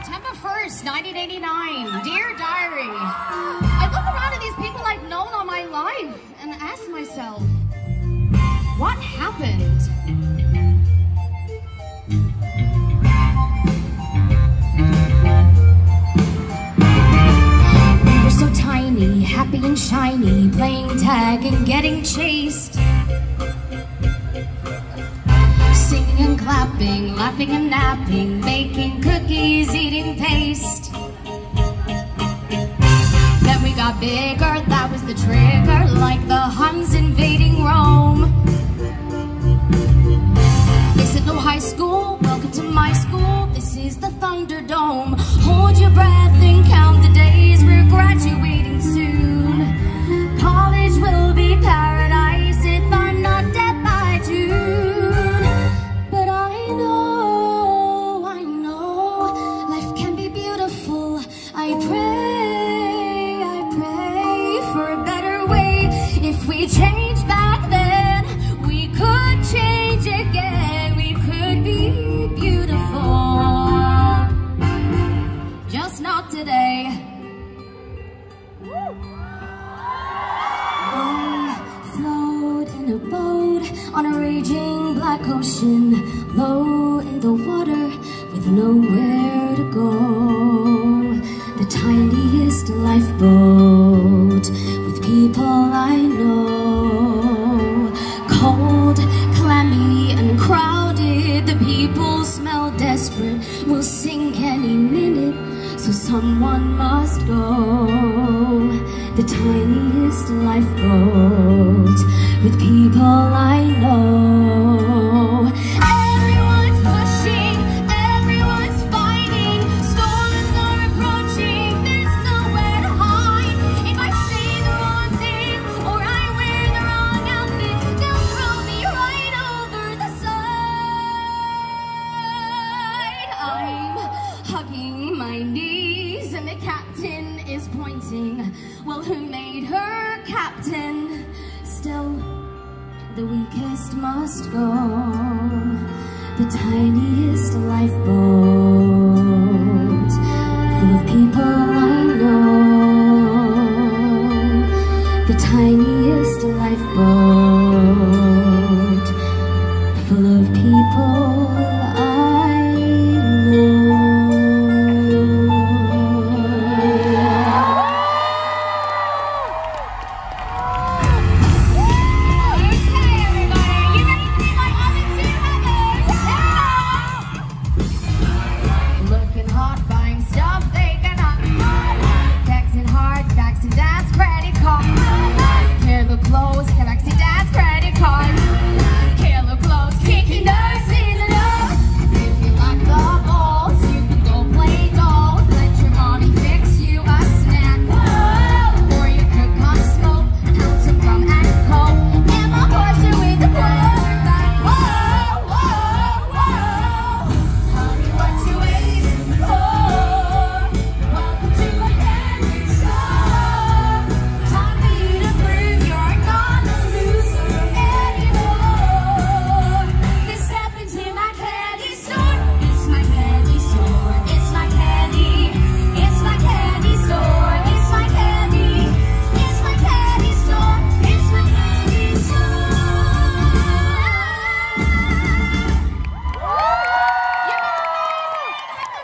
September 1st, 1989. Dear Diary. I look around at these people I've known all my life and ask myself, what happened? We were so tiny, happy and shiny, playing tag and getting chased. Singing and clapping, laughing and napping, baking cookies, eating paste. Then we got bigger, that was the trigger, like the Huns invading Rome. They said no high school, welcome to my school, this is the Thunderdome. Hold your breath and count the days, we're graduating soon. College will be paradise if I'm not dead by June. But I know, life can be beautiful. I pray for a better way. If we change back then, we could change again. We could be beautiful, just not today. I float in a boat on a raging black ocean, low in the water with nowhere to go. The tiniest lifeboat with people I know. Cold, clammy and crowded, the people smell desperate, will sink any minute, so someone must go. The tiniest lifeboat with people I know. Everyone's pushing, everyone's fighting, storms are approaching, there's nowhere to hide. If I say the wrong thing or I wear the wrong outfit, they'll throw me right over the side. I'm hugging my knees and the captain is pointing. Well, who made her captain? Still, the weakest must go. The tiniest lifeboat